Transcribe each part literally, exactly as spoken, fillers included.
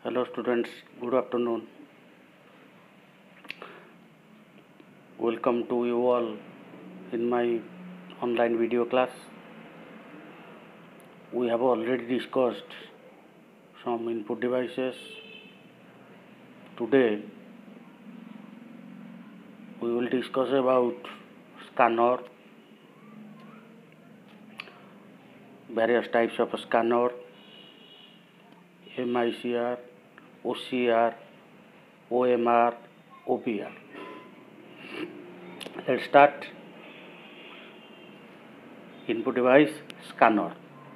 Hello students, good afternoon. Welcome to you all in my online video class. We have already discussed some input devices. Today we will discuss about scanner, various types of scanner, M I C R, O C R, O M R, O P R. Let's start. Input device scanner.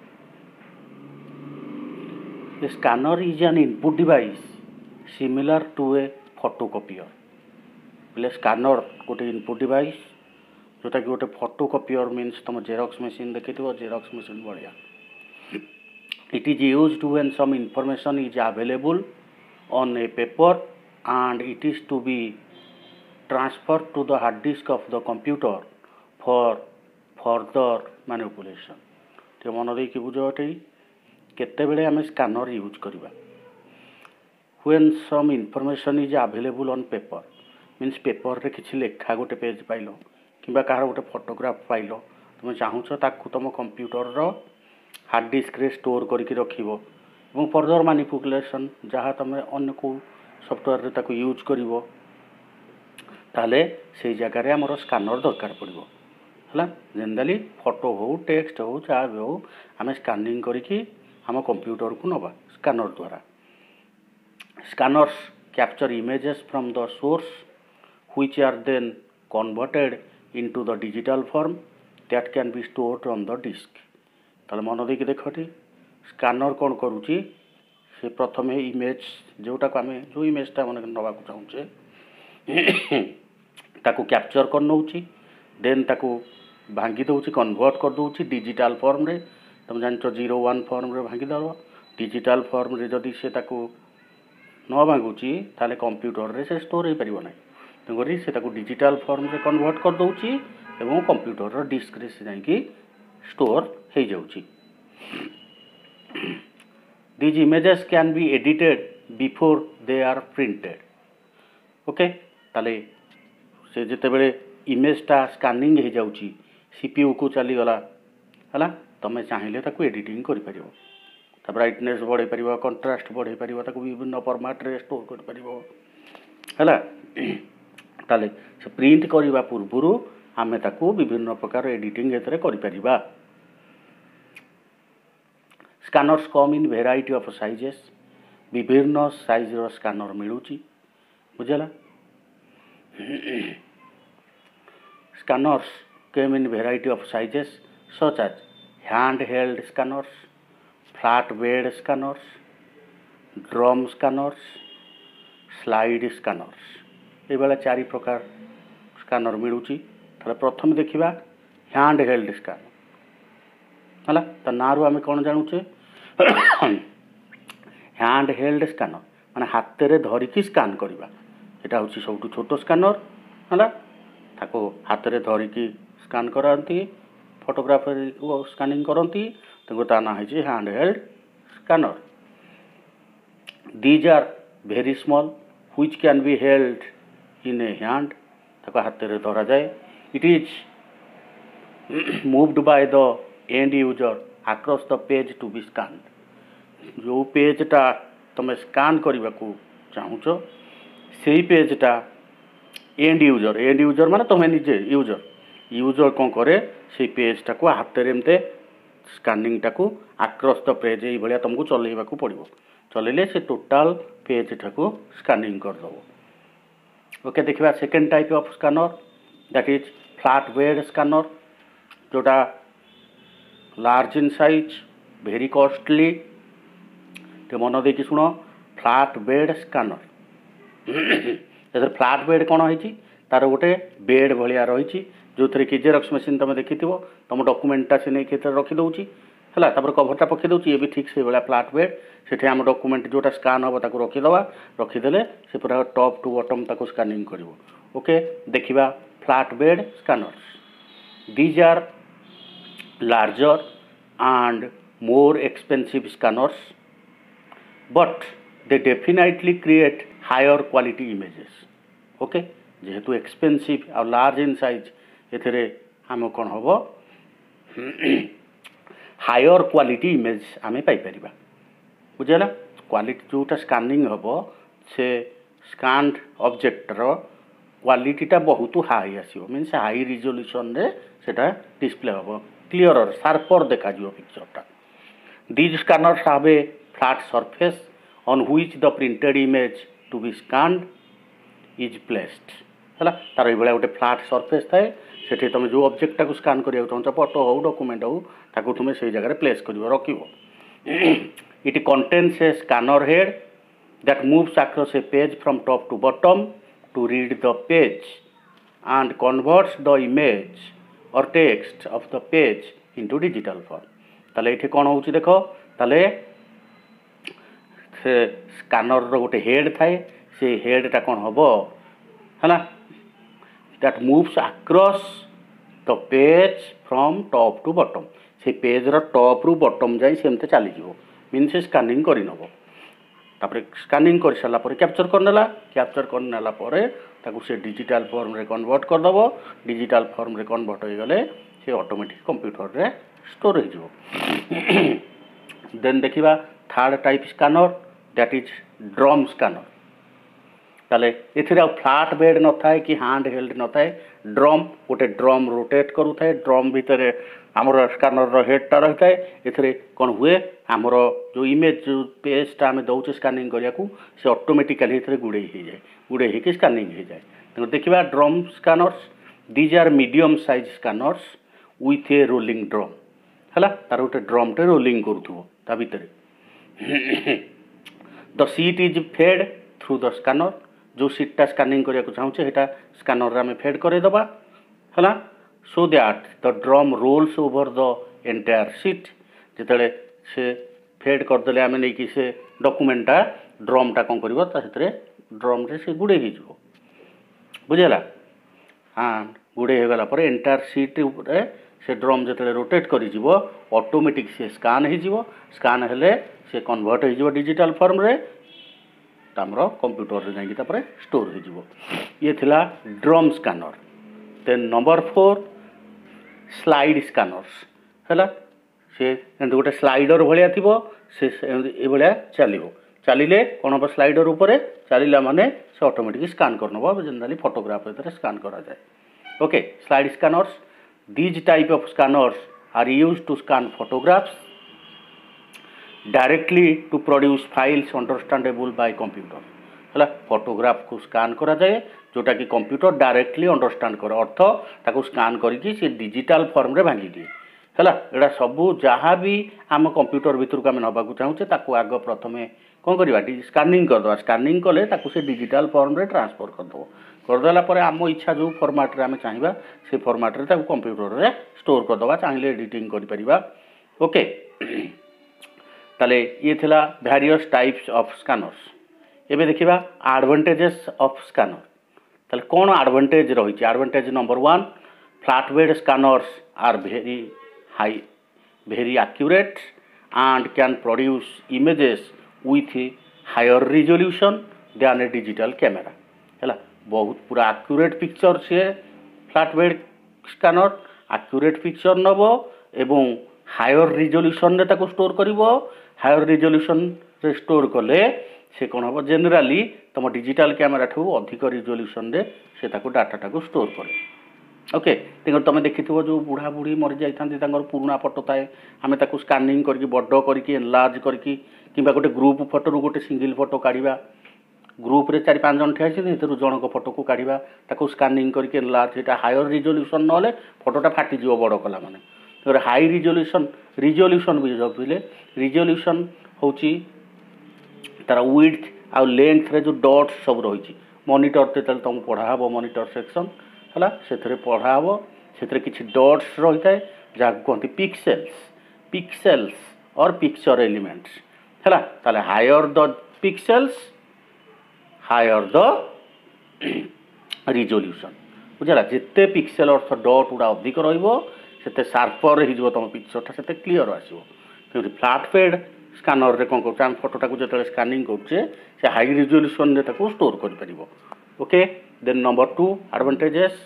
A scanner is an input device similar to a photocopier. बोले scanner गोटे input device जोटा कि गोटे photocopier means तुम Xerox machine देखी Xerox machine भाया. It is used when some information is available on a paper and it is to be transferred to the hard disk of the computer for further manipulation. तो मन देकी बुझ केते बेले आम scanner use करवा. When some information is available on paper means paper रे किसी लेखा गोटे पेज पाइल कि कह गोटे फोटोग्राफ पाइल तुम चाहूच ताकू तुम कंप्यूटर रो हार्ड डिस्क रे स्टोर करके रखिबो एवं फर्दर मैनिपुलेशन जहाँ तुम अन्य को सॉफ्टवेयर रे ताकू यूज करिवो ताले से जगह रे हमर स्कैनर दरकार पड़िबो. हला जनरली फोटो हो टेक्स्ट हो चाहे भी हो आम स्कैनिंग करके हम कंप्यूटर को नवा स्कैनर द्वारा. Scanners capture images from the source which are then converted into the digital form that can be stored on the disk. ताले मन देकी देखटी स्कैनर कौन करूची से प्रथम इमेज जोटा को आम जो इमेजटा मन नवा चाहूचे ताकू कैप्चर कर नौची देन ताकू भांगी दौची कन्वर्ट कर दौची डिजिटल फॉर्म रे. तुम जानछ जीरो वन फॉर्म रे भांगी दरो डिजिटल फॉर्म रे जदि से ताकू न भांगुची ताले कंप्यूटर रे से स्टोर हो परिबो नै. तेगरी से ताकू डिजिटल फॉर्म रे कन्वर्ट कर दौची एवं कंप्यूटर रो डिस्क रे से जाई स्टोर हो जाउची. These images can be edited before they are printed. Okay ताले से जते बेले इमेजटा स्कैनिंग हो जाउची सीपीयू को चली गला हला तमे चाहिले ताकू एडिटिंग करि परिबो. ता ब्राइटनेस बढ़े परिबो कंट्रास्ट बढ़े परिबो ताकू विभिन्न फॉर्मेट रे स्टोर कर परिबो हला. ताले से प्रिंट करबा पूर्वरु आमे ताकू विभिन्न प्रकार एडिटिंग एतरे करि परिबा. Scanners come in variety of sizes विभिन्न साइज रो स्कैनर मिलुची बुझला. Scanners came in variety of sizes such as hand-held scanners, flat-bed scanners, drum scanners, slide scanners. ये वाला चारि प्रकार स्कैनर मिलुची. ताले प्रथम देखिबा हैंड हेल्ड स्कैनर हला त नारु आमे कोन जानुचे हैंड हेल्ड स्कैनर माने हाथ रे धरिकी स्कैन करबा. एटा होची सबटु छोटो स्कैनर हला ताको हाथ रे धरिकी स्कैन करंती फोटोग्राफर को स्कैनिंग करंती तेको ता ना है hand held scanner. These are very small which can be held in a hand ताको हाथ रे धरा जाए. It is moved by the end user across the page to be scanned. जो पेजटा तुम स्कैन करने को चाहूच से पेजटा एंड यूजर एंड यूजर माने तुम्हें निजे यूजर यूजर कौन करे से पेजटा को हाथ रे एमते स्कैनिंग टाकू अक्रॉस द पेज ये भाया तुमको चलेबा को पड़िबो. चलेले से टोटल पेजटा को स्कैनिंग कर दो. ओके देखिबा second type of scanner that is flat bed scanner जोटा large in size very costly. तो मन देखी शुण flat bed scanner flat bed कौन है तार गोटे बेड भाया रही जो थे कि जेरॉक्स मशीन तुम देखी तुम डॉक्यूमेंटा से नहीं रखीदे है कभरटा पकईदे ये भी ठीक से भाया फ्लैट बेड से आम डॉक्यूमेंट जोटा स्कान हम ताको रखीदे रखीदे से पूरा टॉप टू बॉटम ताको स्कैनिंग कर. ओके देखिबा flat bed scanners. These are larger and more expensive scanners, but they definitely create higher quality images okay जेहेतु एक्सपेंसिव आ लार्ज इन साइज एथिरे आम कौन हम हायर क्वालिटी इमेज आम पाइपर बुझेगा क्वालिटी जोटा स्कानिंग हम से स्कान्ड ऑब्जेक्टर क्वालिटीटा बहुत हाई आसो मीन्स हाई रिजोल्यूशन रे सेटा डिस्प्ले हम क्लीयर शार्पर देखा पिक्चरटा these scanners have a flat surface on which the printed image to be scanned is placed है तार ये गोटे फ्लैट सरफेस थाए से तुम जो ऑब्जेक्ट को स्कान करा चाहो फोटो हो डॉक्यूमेंट हो ताको तुम से जगह प्लेस कर रख it contains a scanner head that moves across a page from top to bottom to read the page and converts the image or text of the page into digital form ताले ये कौन हो देख ताले से scanner गोटे head थाए से हेडटा कौन हम है that moves across the page from top to bottom से पेज रो टॉप रु बॉटम जाई सेमते चली जीवो मीन से स्कानिंग करि नबो तापर स्कानिंग कर सारा पर कैप्चर करनेला कैप्चर करनेला पर ताकू से डिजिटल फॉर्म रे कन्वर्ट कर दबो डिजिटल फॉर्म रे कन्वर्ट हो गले से ऑटोमेटिक कंप्यूटर रे स्टोर हो जीवो देन देखिबा third type scanner that is drum scanner ताले एथिरे आ फ्लैट बेड न थाए कि हैंड हेल्ड न थाए ड्रम गोटे ड्रम रोटेट करू थाए ड्रम भीतर आमर स्कैनर रो हेडटा रही थाए एथिरे कोन हुए आमर जो इमेज जो पेजटा आम दौचे स्कानिंग करिया को से ऑटोमेटिकली एथिरे गुड़े हो जाए गुड़े होकर स्कानिंग हो जाए तेणु देखिबा drum scanners these are medium size scanners with a rolling drum है तार गोटे ड्रमटे रोलिंग करूथबो ता भीतर the sheet is fed through the scanner जो सीटा स्कानिंग करने को चाहूँ सेटा स्कैनर आम फेड करदेबा है so that the drum rolls over the entire sheet जिते से फेड करदे आम नहीं कि से डॉक्यूमेंटा ड्रमटा कौन कर ड्रम रे से गुड़े हो बुझेगा हाँ गुड़े हो गला एंटायर सीट से ड्रम जो रोटेट कर ऑटोमेटिक से स्कान हो स्कान हेले से कन्वर्ट हो डिजिटल फॉर्म रे तामर कंप्यूटर रे जाकर स्टोर हो ये थिला drum scanner then number four slide scanners है से गोटे स्लाइडर भाया थी से भाया चलो चलिए कौन हम स्लाइडर उपर चलला माने से ऑटोमेटिक स्कान कर नब जनरली फोटोग्राफ स्कान करा जाए okay slide scanners these type of scanners are used to scan photographs directly to produce files understandable by computer है फोटोग्राफ को स्कान करा जाए जोटा कि कंप्यूटर डायरेक्टली अंडरस्टैंड करे अर्थ ताको स्कान करके से डिजिटल फॉर्म रे भांगी दिए है एटा सबू जहाँ भी आम कंप्यूटर भितर को आम नवाक चाहूचे ताको आग प्रथमे कौन करवा स्कानिंग करदे स्कानिंग कले ताको से डिजिटल फॉर्म रे ट्रांसफर करदेव करदेला पर आम इच्छा जो फॉर्मेट रे आम चाहिए से फॉर्मेट रे ताको कंप्यूटर रे स्टोर करदे चाहिए एडिटिंग करिपरिबा ओके ताले ये थिला वेरियस टाइप्स ऑफ स्कैनर्स एबे देखिबा एडवांटेजेस ऑफ स्कैनर ताले कौन एडवांटेज रही advantage number one flat bed scanners are very high very accurate and can produce images with higher resolution than a digital camera है बहुत पूरा एक्यूरेट पिक्चर से flat bed scanner accurate picture नब एवं higher resolution रे ताको store करिवो higher resolution रे स्टोर कले से कौन हम जेनेराली तुम डिजिटल कैमेरा ठू अधिक रिजोल्यूशन रे से ताको डाटाटा को स्टोर करे ओके तेणु तुम देखि जो बुढ़ा बुढ़ी मरी जाता पुराना फोटो थाए आम ताको स्कानिंग करके बड़ करके एनलार्ज करके किंबा गोटे ग्रुप फोटो रू गोटे सिंगल फोटो काढ़ा ग्रुप रे चार पाँच जन ठिया से जनक फोटो को काढ़ा ताको स्कानिंग करके एनलार्ज यहाँ हायर रिजोल्यूशन ना फोटोटा फाटिज बड़ कला माने हाई रिजोल्यूशन रिजोल्यूशन बुझे रिजोल्यूशन हूँ तार विड्थ आ लेंथ रे जो डॉट्स सब रही मॉनिटर जो तुम पढ़ा हम मॉनिटर सेक्शन है से पढ़ा हम से किसी डॉट्स रही है जहाँ कहते पिक्सेल्स पिक्सेल्स और पिक्चर एलिमेंट्स है ताले higher the pixels higher the resolution बुझला जिते पिक्सेल अर्थ डॉट गुड़ा अधिक रही से शार्पर हो तुम पिक्चरटा से क्लीयर आसो फ्लैट बेड स्कानर रे कौन कर फोटोटा को जो स्कानिंग करे से हाई रिजोल्यूशन स्टोर कर। Okay then number two advantages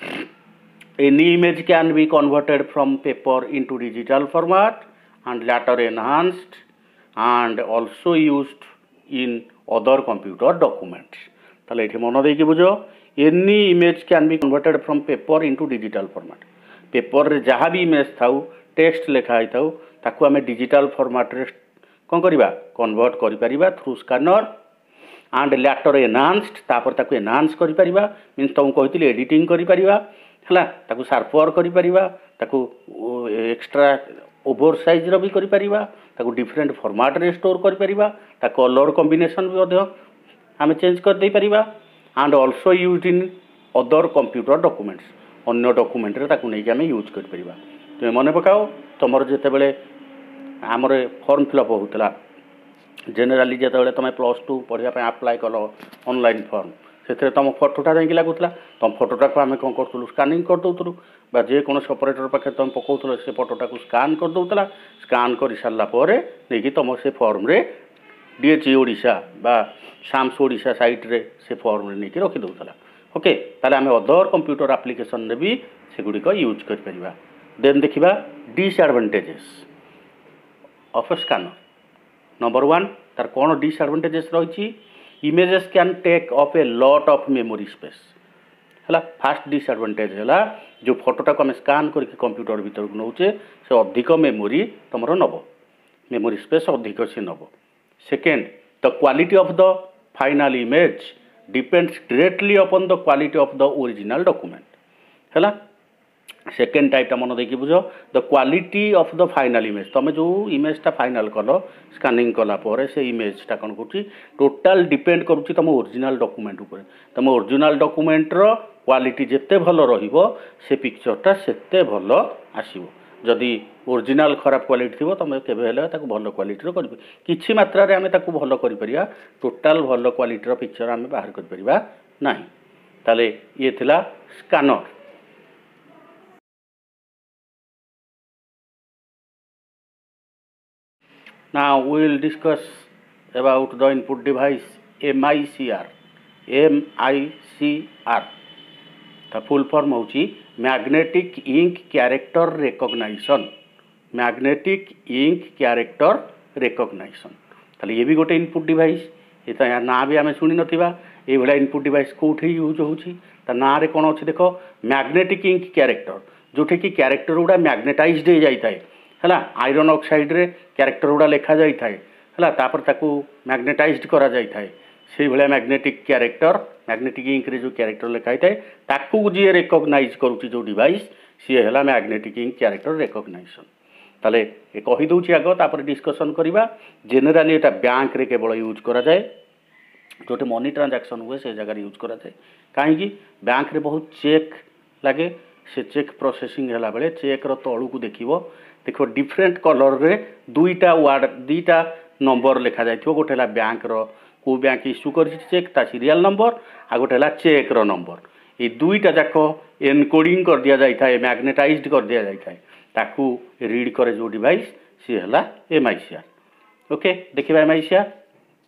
any image can be converted from paper into digital format and later enhanced and also used in other computer documents। ताले एठी मन देकी बुझो any image can be converted from paper into digital format। Paper रे जहाँ भी image थाउ text लिखा है थाउ ताकू आमे डिजिटल फॉर्मेट रे कोन करिबा कन्वर्ट करि परिबा through scanner and later enhanced तापर ताकू एनहांस करि परिबा मींस तुम कहितली एडिटिंग करि परिबा हला ताकू शार्पर करि परिबा ताकू एक्स्ट्रा ओवर साइज रो भी करि परिबा ताकू डिफरेंट फॉर्मेट रे स्टोर करि परिबा ता कलर कॉम्बिनेशन भी अधो आमे चेंज कर दे परिबा and also used in other computer documents अन्य डॉक्यूमेंट रे ताकू नै कि आमे यूज कर परिबा। तुम मन पकाओ तुमर जेते बेले आमर फॉर्म फिलअप होतला जनरली जेते तुम प्लस टू पढ़ा अप्लाई कल ऑनलाइन फॉर्म से तुम फोटोटा जाकि लगुला तुम फोटोटा को आम कौन करूँ स्कानिंग कर दौलु बा जेकोसी ऑपरेटर पाखे तुम पकाउल से फोटोटा को स्कान कर दौला स्कान कर सारापर नहीं तुम से फॉर्म रे डीएचई ओडिशा बा साम्स ओडिशा साइट रे से फॉर्म रे नहीं रखी दौला। ओके ताले आम अदर कंप्यूटर एप्लिकेशन रे भी सेगुड़िक यूज कर परिबा। देन देखिबा disadvantages of scanner. Number one तार कौन डिसएडवांटेजेस रही images can take up a lot of memory space है। फास्ट डिसएडवांटेज है जो फोटोटा को आम स्कान करके कंप्यूटर भीतर को नौचे से अधिक मेमोरी तुम नब मेमोरी स्पेस अधिक से नब। Second the quality of the final image depends directly upon the quality of the original document है। सेकेंड टाइपटा मन देखी बुझ the quality of the final image तुम जो इमेजटा फाइनल कल स्कानिंग कलापर से इमेजटा कौन कर टोटाल डिपेंड करुच्ची तुम ओरिजिनल डॉक्यूमेंट उपर तुम ओरिजिनल डॉक्यूमेंटर क्वालिटी जिते भल रहिबो से पिक्चरटा सेते भल आसीबो। जदि ओरिजिनल खराब क्वालिटी थी तुम केबे हेले ताकू भल क्वालिटी कर किछि मात्रा रे आमे ताकू भल करि परिया टोटाल भल क्वालिटी पिक्चर आमे बाहर कर परिबा नाही। ताले ये थिला scanner. Now we will discuss about the input device M I C R। M I C R the full form होची Magnetic Ink Character Recognition। Magnetic Ink Character Recognition ताले ये भी गोटे इनपुट डिवाइस ये तो यार ना भी आम शुणी नथिबा ये भला इनपुट डिवाइस कोठी यूज होची ता ना रे कोन अछि देखो मैग्नेटिक इंक कैरेक्टर जोठे कि कैरेक्टर गुडा मैग्नेटाइज्ड हो जाई थाए है आयरन ऑक्साइड रे कैरेक्टर गुड़ा लिखा जाए है तापर ताकू मैग्नेटाइज्ड करा जाए से भाया मैग्नेटिक कैरेक्टर मैग्नेटिक इंक रे जो कैरेक्टर लिखा है ताकू जी रिकॉग्नाइज करुच्ची जो डिवाइस सी है मैग्नेटिक इंक कैरेक्टर रिकॉग्निशन। ताले ये कहीदे आग तापर डिस्कसन करवा जेनेराली एटा बैंक रे केवल यूज करा जाए जोटे मनी ट्रांजैक्शन हुए से जगह यूज करा जाए कहीं बैंक रे बहुत चेक लगे से चेक प्रोसेसिंग है बेले चेक रो तलू को देखिबो देखो डिफरेंट कलर रे दुईटा वार्ड दुईटा नंबर लिखा जाए गोटे है बैंक रो को बैंक इश्यू कर चेक ता सीरियल नंबर आ गोटे है चेक रो नंबर ये दुईटा जाक एनकोडिंग कर दिया जाए था मैग्नेटाइज्ड कर दिया जाए ताकू रीड करे जो डिवाइस सी है M I C R. Okay देखिए M I C R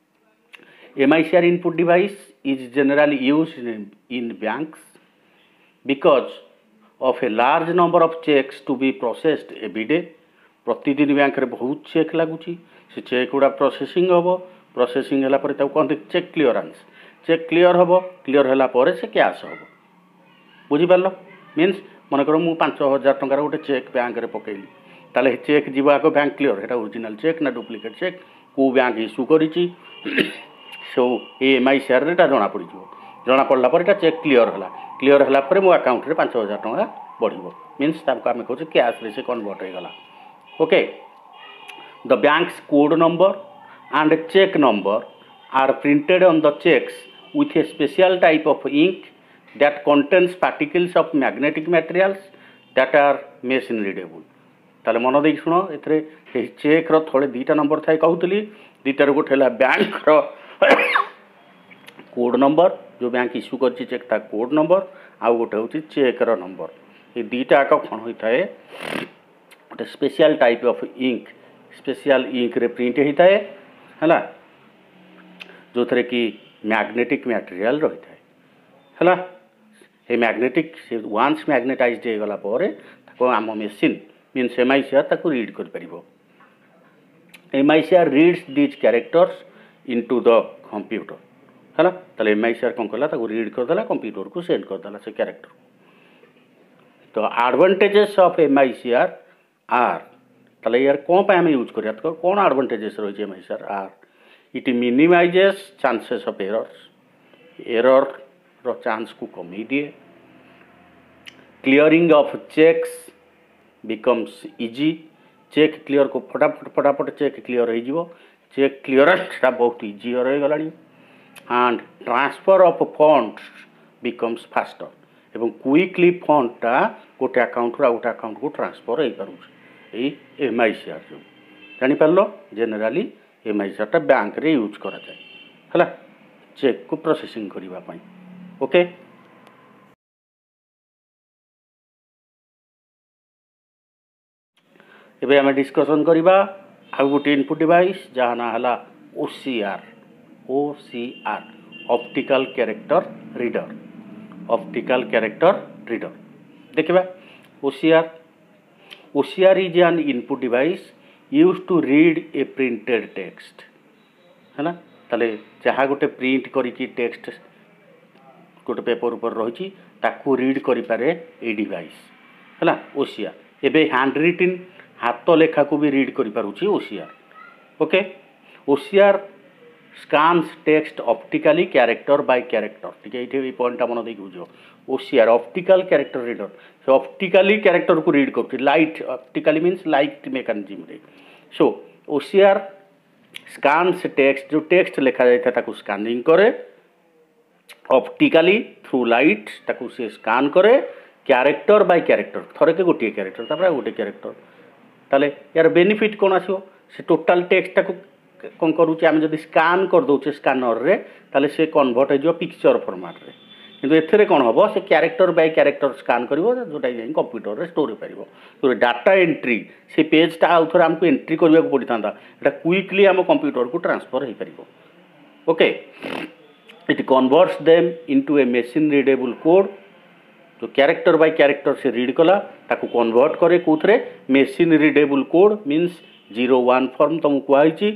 M I C R input device is generally used in banks because of a large number of checks to be processed every day। प्रतिदिन bank रे बहुत check लगुची से check गुड़ा processing हम processing है कहते cheque clearance cheque clear हम clear है से कैश हम बुझीपार मीन्स मनकर मु पांच हजार टकर गोटे चेक बैंक रे पकईली ताले चेक जीवा आग बैंक क्लीयर है ओरिजिनल चेक ना डुप्लिकेट चेक को बैंक इश्यू करी सो एम आई सी आर जना पड़ जना पड़ला पर एटा चेक क्लीयर है क्लीयर है पर मो अकाउंट रे पांच हजार टका बढ़िबो मीन्स ताको आमे कहू कैश रे से कन्वर्ट हो गला। Okay the banks code number and cheque number are printed on the cheques with a special type of ink that contains particles of magnetic materials that are machine readable. ताले मन देख सुनो एथरे check रो थोड़े दीटा number थाए कहूली दीटार गोटे है bank रो कोड नंबर जो बैंक इश्यू कर चेक ता कोड नंबर आउ गोटे हूँ चेक रो नंबर ये दीटा आक कौन होता है गोटे special type of ink special ink रे प्रिंट होता है हला जो थे कि मैग्नेटिक मटेरियल रही है है मैग्नेटिक से वन्स मैग्नेटाइज हो गला आम machine means M I C R read कर M I C R reads these characters into the computer है तो एम आई सी आर कौन कला रीड करदेला कंप्यूटर को सेंड करदेला से कैरेक्टर तो advantages of M I C R are ताले यार कौन पे हमें यूज करिया तो कौन एडवांटेजेस रही M I C R are it minimizes chances of errors error रो चांस को कमी दिए clearing of cheques becomes easy cheque clear को फटाफट फटाफट चेक क्लियर हो चेक क्लियरेंस बहुत इजी रही गला and transfer of funds becomes faster एवं क्विकली फंडटा गोटे अकाउंट रू गोटे अकाउंट को ट्रांसफर हो पारे यही एम आई सी आर जो जापार generally M I C R bank रे यूज करा जाए है चेक को प्रोसेसिंग करने ओके एबे आम डिस्कसन करवा आउ गोटे इनपुट डिवाइस जहाँ ना है O C R O C R optical character reader optical character reader देखा O C R O C R is an input device use to read a printed text है ना ताले जहाँ गोटे प्रिंट करी टेक्स्ट गोटे पेपर ऊपर रही ताकू रीड करें ए डिवाइस है ओ सी आर एबे हैंड रिटिन हाथ लेखा को भी रीड करि पारुछि O C R okay O C R scans text optically character by character ठीक है ये पॉइंट मन देख बुझो O C R optical character reader से ऑप्टिकली कैरेक्टर को रीड कर light optically means light mechanism रे so O C R scans text जो टेक्स्ट लिखा जाता ताकू स्कानिंग करे ऑप्टिकली थ्रू लाइट ताकू से स्कान करे कैरेक्टर बाय कैरेक्टर थरे के गोटे कैरेक्टर तापर गोटे कैरेक्टर ताले यार बेनिफिट कौन आसो से टोटाल टेक्सटा को कौन करुचे आम जब स्कान कर दौचे स्कानर रे ताले से कन्वर्ट हो पिक्चर फॉर्मेट रे किंतु एथरे कौन हम से कैरेक्टर बाय कैरेक्टर स्कान करिवो जोटा कंप्यूटर रे स्टोर हो पारिबो तो डाटा एंट्री से पेजटा आउ थोड़ा आमको एंट्री करबा को पड़ता एटा क्विकली आम कंप्यूटर को ट्रांसफर हो पारिबो okay it converts them into a machine readable code जो कैरेक्टर बाय कैरेक्टर से रीड कला ताकू कन्वर्ट करे कोथरे machine readable code means zero one form तुमको कहुई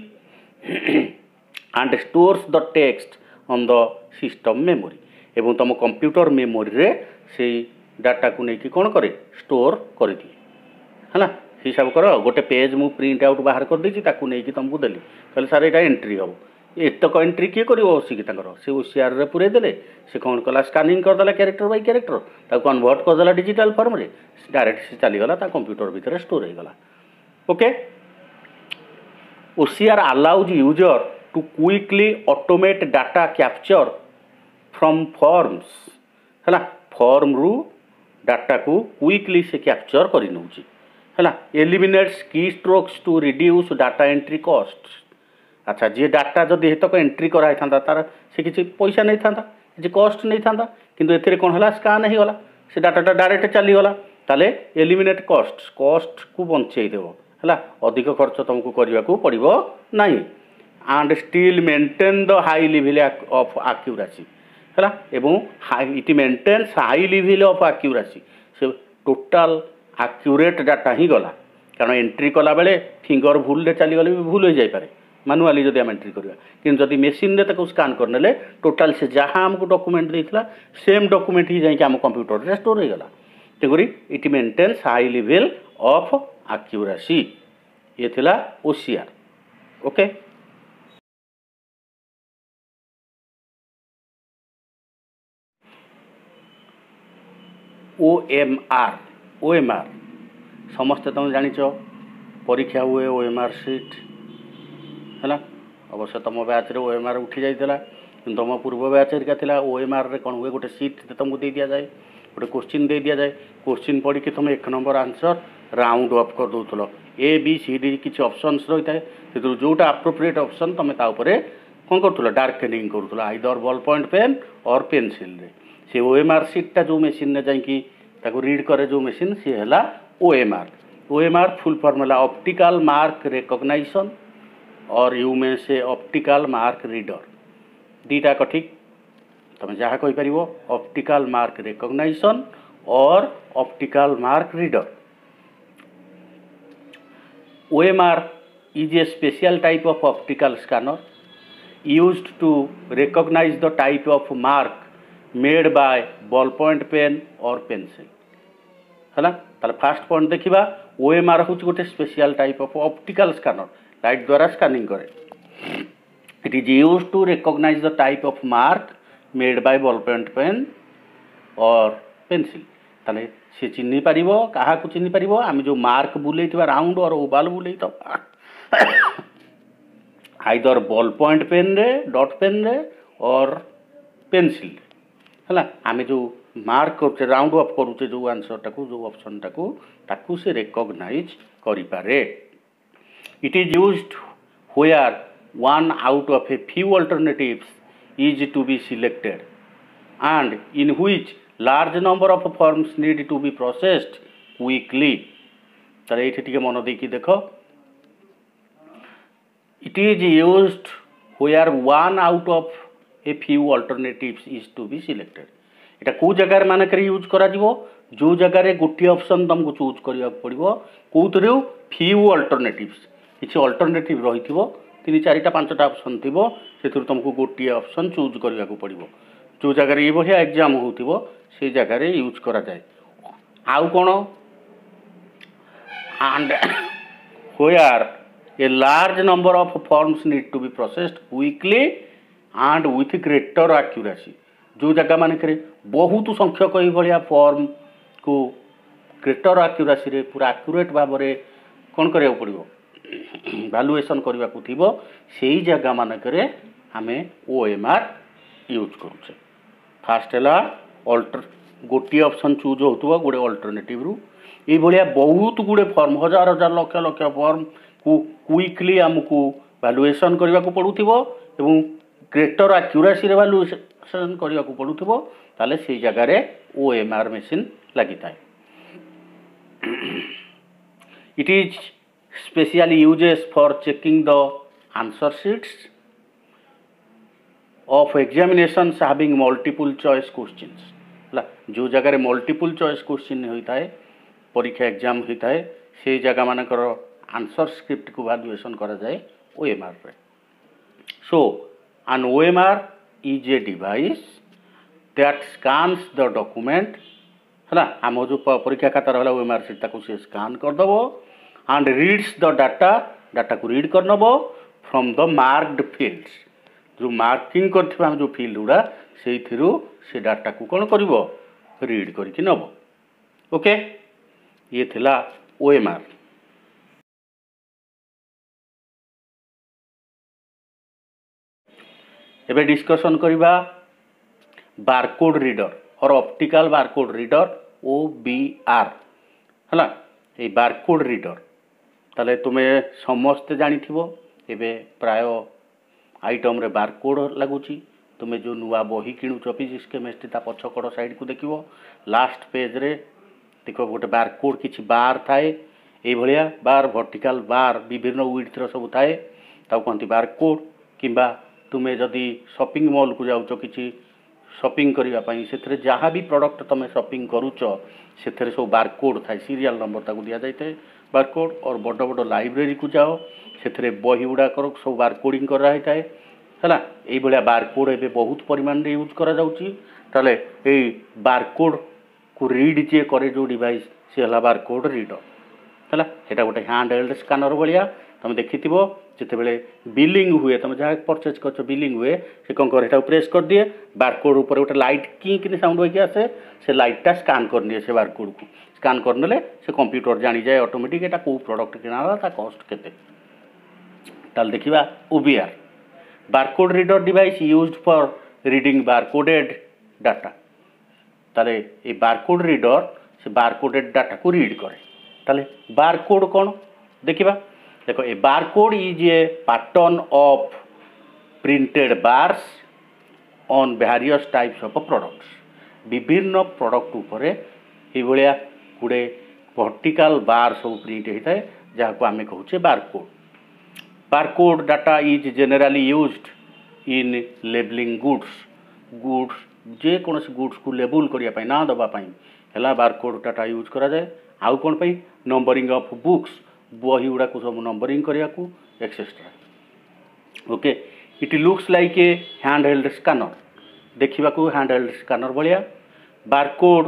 and stores the text on the system memory एवं तुम कंप्यूटर मेमोरी रे से डाटा को लेकिन कौन करे स्टोर कर दिए है ना हिसाब कर गोटे पेज मु प्रिंट आउट बाहर कर देछि ताकू लेकिन तुमको देली कहले सर एटा एंट्री हम एतक एंट्री किए कर बसिकी से ओ सी आर रे पूरे देले से कौन कला स्कानिंग करदेला कैरेक्टर बाय कैरेक्टर ताकू कन्वर्ट करदेला डिजिटल फॉर्म रे डायरेक्ट से चलीगला कंप्यूटर भितर स्टोर हो गला okay O C R allows user to quickly automate data capture from forms है फॉर्म रु डाटा को क्विकली से कैप्चर कर नौची है eliminates key strokes to reduce data entry cost अच्छा जी डाटा जदि हेतक एंट्री कराई था तार से किसी पैसा नहीं था किसी कॉस्ट नहीं था किंतु एथिरे कौन है स्कान हो गला से डाटाटा डायरेक्ट चलीगला ताले एलिमिनेट कॉस्ट कॉस्ट को बंचई देव है अधिक खर्च तुमको करने को पड़ो ना and still maintain the high level of accuracy है एवं it maintains high level of accuracy से टोटाल एक्यूरेट डाटा ही गला कारण एंट्री कला बेले फिंगर भूल चलीगले भी भूल हो जाए मानुआली जब आम एंट्री करवा कि जदि मेसीन रे ताको स्कान करने टोटाल से जहाँ आमको डॉक्यूमेंट देता सेम डॉक्यूमेंट ही जाकि आम कंप्यूटर रे स्टोर हो गला तेगुरी it maintains high level of accuracy ये थिला O C R okay O M R O M R समस्ते तुम जानिच परीक्षा हुए ओ एम आर सीट है अवश्य तुम बैच रे ओ एम आर उठी जाइला तुम पूर्व बैच हेरिका थिला ओ एम आर रे कौन हुए गोटे सीट तुमको दे दिया जाए गोटे क्वेश्चन दे दिया जाए क्वेश्चन पढ़ी तुम एक नंबर आंसर राउंड अफ कर दौल ए बी सी डी किसी ऑप्शंस रही है से जोटा अप्रोप्रिएट ऑप्शन तुम ताऊपर कौन कर डार्केनिंग कर आइदर बॉल पॉइंट पेन और पेनसिल रे से ओ एम आर सीटा जो मेसीन रे जाकि रीड करे जो मेसीन सी है O M R O M R full formula optical mark recognition और you may say optical mark reader दीटा को ठीक तुम जहाँ कही पार ऑप्टिकल मार्क रिकॉग्निशन और optical mark reader. O M R is a special type of optical scanner used to recognize the type of mark made by ballpoint pen or pencil है ना। ताले फास्ट पॉइंट देखिबा O M R हूँ गोटे special type of optical scanner light द्वारा scanning करे। It is used to recognize the type of mark made by ballpoint pen और pencil ताले से चिन्ह पारिबो कहा को चिन्ह पारिबो आम जो मार्क बुलेइथिबा राउंड और ओवाल बुलेइथबा आइदर बॉल पॉइंट पेन रे डॉट पेन रे और पेंसिल है आम जो मार्क करते राउंड अफ करुचे जो आंसर टाकू जो ऑप्शन टाकू ताकू से रिकॉग्नाइज करि पारे। It is used where one out of a few alternatives is to be selected and in which large number of forms need to be processed quickly। तारे ये ठीक मन देखी देख it is used where one out of a few alternatives is to be selected। इटा को जगह मानक यूज करा जीवो जो जगह गोटे ऑप्शन तुमको चूज करिया पड़िबो कोथरे फ्यू अल्टरनेटिव्स किछि अल्टरनेटिव रहिथिबो तीन चारिटा पांचटा ऑप्शन थिबो सेथुर तुमको गोटे ऑप्शन चूज करिया को पड़िबो जो जगह ये भाया एग्जाम हो से जगह यूज करा जाए। आउ कौन and where a large number of forms need to be processed quickly and with greater accuracy जो जगह मान बहुत संख्यक ये फॉर्म को ग्रेटर एक्यूरेसी रे पूरा एक्यूरेट भाव में कौन करा पड़ो वैल्यूएशन करने को थी से जगह मानक आम O M R यूज करुचे। फास्ट है अल्टर गोटे ऑप्शन चूज हो गोटे अल्टरनेटिव रु ये भाया बहुत गुड़े फॉर्म हजार हजार लक्ष लक्ष फॉर्म को क्विकली आमको वैल्यूएशन करने को पड़ुथिबो एवं ग्रेटर एक्यूरेसी रे वैल्यूएशन करने को पड़ुथिबो ताले से जगह रे O M R मशीन लगी थाए। It is specially uses for checking the answer sheets of examinations having multiple choice questions ला जो जगह मल्टीपल चॉइस क्वेश्चन होता है परीक्षा एग्जाम होता है से जगह मानकर आंसर स्क्रिप्ट को वैल्यूएशन करा जाए O M R रे। सो an O M R is a device that scans the document है ना आम जो परीक्षा खाता रहा O M R से ताको से स्कैन कर दबो and reads the data data को रीड कर नबो from the marked fields जो मार्किंग कर जो फील्ड गुड़ा से से डाटा को कौन कर रीड करके नब। ओके ये थिला O M R। एबे डिस्कशन करिबा बारकोड रीडर और optical barcode reader O B R हला ए बारकोड रीडर ताले तुम्हें समस्त जानी थिबो एबे प्राय आइटम रे बारकोड लगुची तुम्हें जो नुआ बही किणुच फिजिक्स केमिस्ट्री ता पछकड़ साइड को देखिवो लास्ट पेज रे देखो गोटे बारकोड किछि बार थाए ए भलिया बार वर्टिकल बार विभिन्न विड्थ रो सब थाए ताऊ कहंती बारकोड किंबा तुम्हें जदि शॉपिंग मॉल को जाउचो किछि शॉपिंग करिया पई सेथरे जहाँ भी प्रोडक्ट तुम शॉपिंग करूच से सब बारकोड थाए सीरियल नंबर ताकू दिया जाए बारकोड और बड़ बड़ लाइब्रेरी को जाओ से बही गुड़ाक सब बारकोडिंग कर रहा है है ये बारकोड ए बहुत परिमाण यूज करा जाउची ताले ए बारकोड को रीड जे करे जो डिवाइस सी है बारकोड रीडर है सेटा गोटे हैंड हेल्ड स्कानर भाया तुम देखी जिते बिलिंग हुए तुम जहाँ परचेज कर बिलिंग हुए से कौन करे प्रेस कर दिए बारकोड ऊपर गोटे लाइट की कि साउंड होगी आसे से लाइटा स्कान कर निए से बारकोड को स्कान करने से कंप्यूटर जानी जाए ऑटोमेटिक एटा को प्रोडक्ट किना ता कॉस्ट केते ताल देखिबा O B R barcode reader device used for reading barcoded data ताले ए बारकोड रीडर से बारकोडेड डाटा को रीड करे ताले बारकोड कौन देखिबा देखो a barcode is a pattern of printed bars on various types of products विभिन्न product ऊपर ये भाया गुड़े वर्टिकल बार सब प्रिंट होता है जहाँ को आम कहूचे barcode. Barcode data is generally used in labeling goods goods जे कौन गुड्स को लेबुल करने ना दवापाई है बारकोड डाटा यूज करा जाए। आउ कौन पाई नंबरिंग ऑफ बुक्स बही गुड़ा को सब नंबरिंग करने को etcetera. Okay it looks like a hand held scanner देखा हैंड हेल्ड स्कानर भाया। Barcode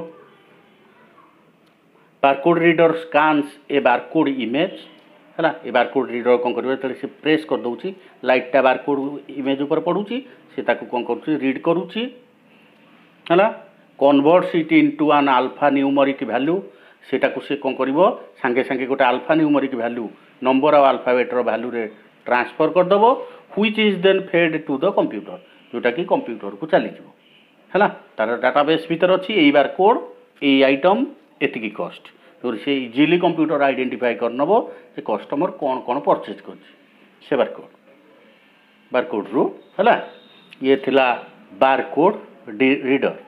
barcode reader scans a barcode image है ए बारकोड रीडर कौन कर से प्रेस कर दूसरी लाइटा बारकोड इमेज ऊपर पड़ूची से कौन कर रीड करुच्ची है converts it into an alphanumeric value सेटा को से कौन कर सांगे सांगे गोटे alphanumeric value number of alphabet value रे ट्रांसफर करदेव which is then fed to the computer जोटा कि कंप्यूटर को चली है तार डाटाबेस भीतर अच्छी यही बारकोड यही आइटम एतिकी कस्ट तो से इजिली कंप्यूटर आइडेंटिफाई कर नब से कस्टमर कौन कौन परचेज कर से बारकोड बारकोड रु है ये थिला बारकोड रीडर।